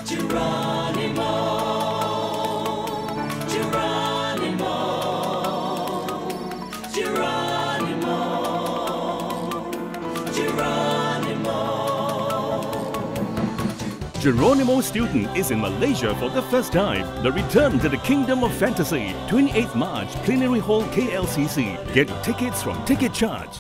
Geronimo, Geronimo, Geronimo, Geronimo. Geronimo Stilton is in Malaysia for the first time. The return to the Kingdom of Fantasy, 28th March, Plenary Hall, KLCC. Get your tickets from Ticket Charge.